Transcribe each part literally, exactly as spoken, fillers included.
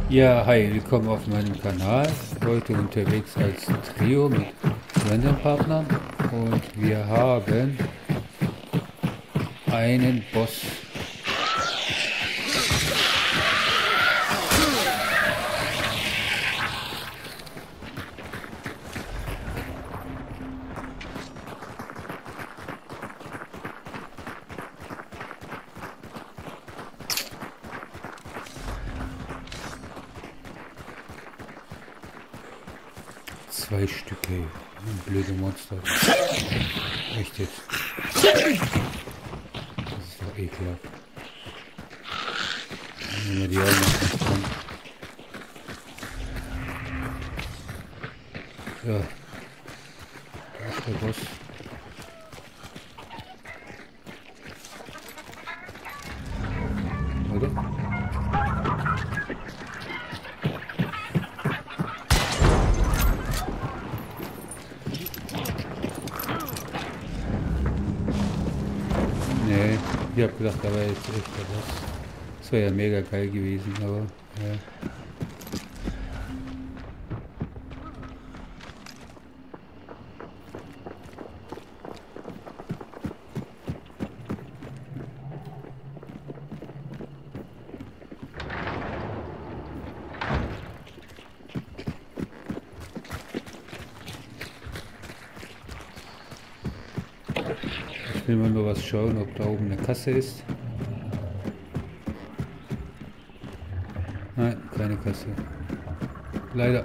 Ja, hi, willkommen auf meinem Kanal. Heute unterwegs als Trio mit Random Partnern und wir haben einen Boss. Zwei Stücke. Blöde Monster. Echt jetzt. Das ist doch ekelhaft. Nehmen wir die auch noch ganz dran. Ja. Da ist der Boss. Oder? Nee, ich hab gedacht, da war jetzt echt der Boss. Das wäre ja mega geil gewesen, aber ja. Ich will mal nur was schauen, ob da oben eine Kasse ist. Nein, keine Kasse. Leider.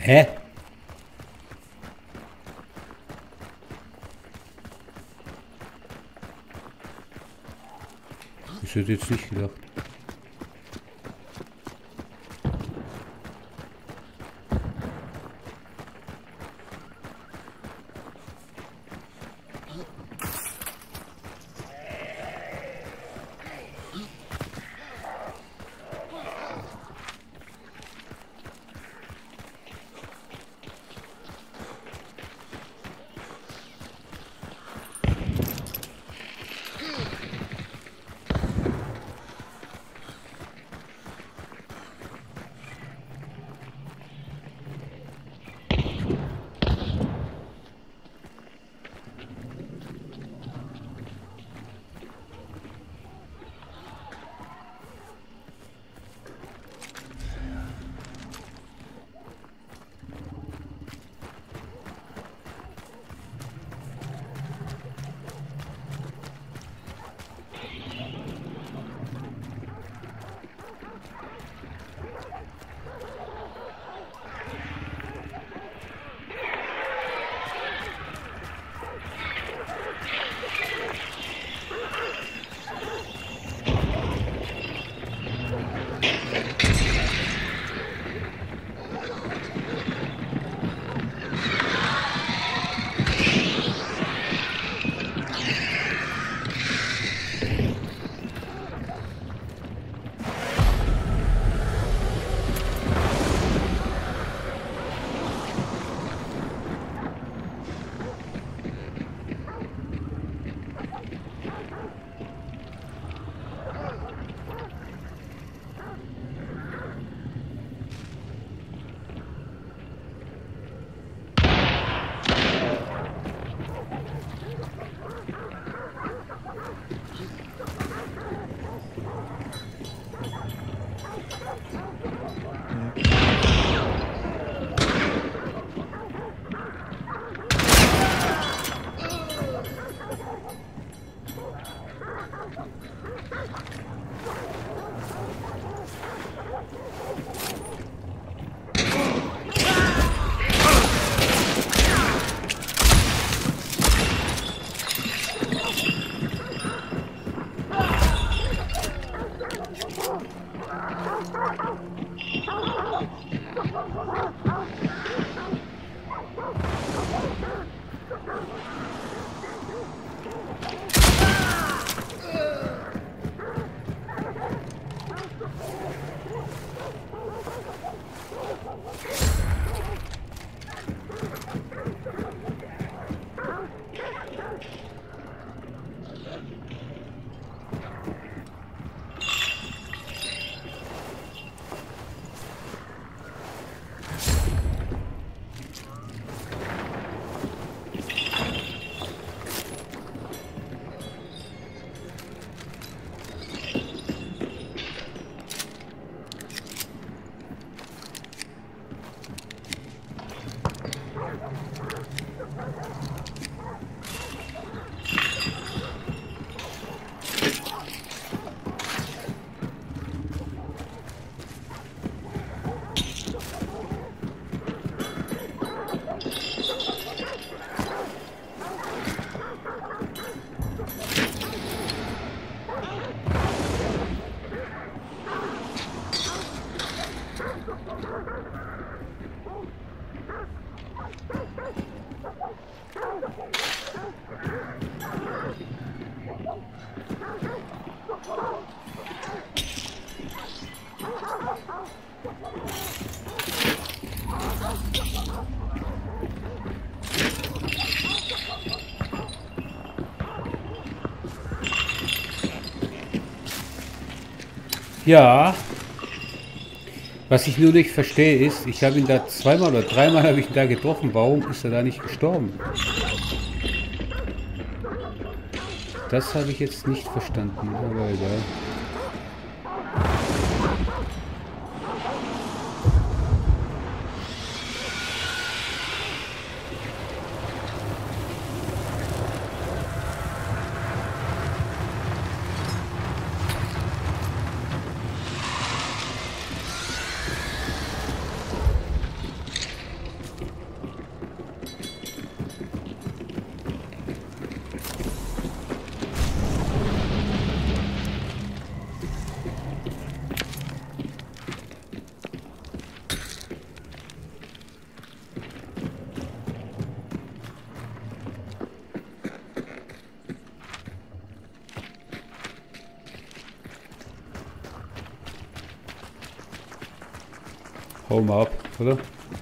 Hä? Ich hätte jetzt nicht gedacht. Ja, was ich nur nicht verstehe ist, ich habe ihn da zweimal oder dreimal habe ich ihn da getroffen. Warum ist er da nicht gestorben? Das habe ich jetzt nicht verstanden, aber egal. Hau mal ab, oder?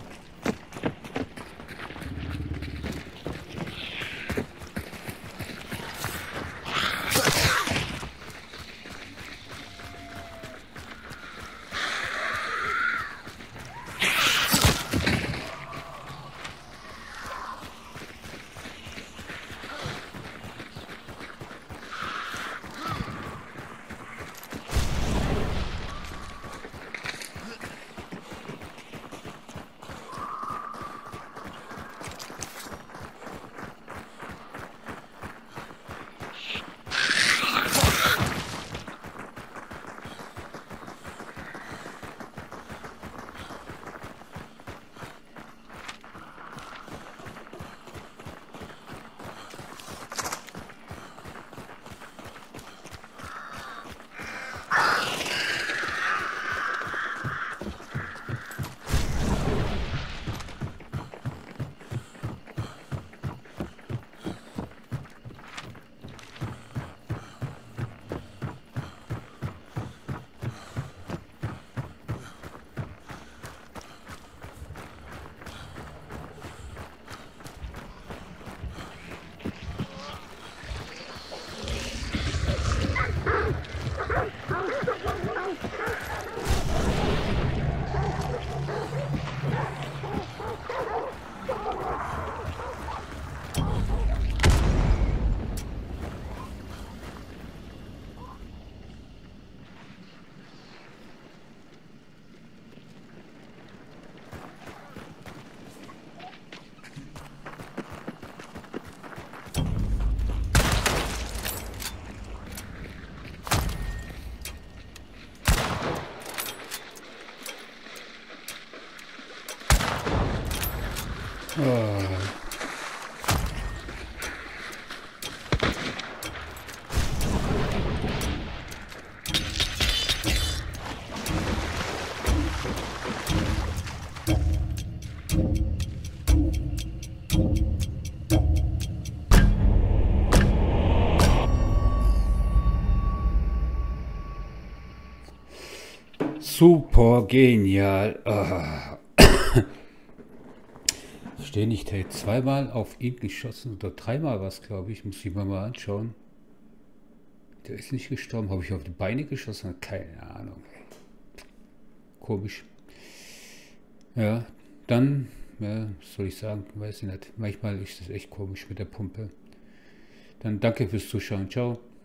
Oh. Super genial. Ah. Verstehe nicht, der hat zweimal auf ihn geschossen oder dreimal was, glaube ich. Muss ich mir mal anschauen. Der ist nicht gestorben. Habe ich auf die Beine geschossen? Keine Ahnung. Komisch. Ja, dann, ja, soll ich sagen, weiß ich nicht. Manchmal ist das echt komisch mit der Pumpe. Dann danke fürs Zuschauen. Ciao.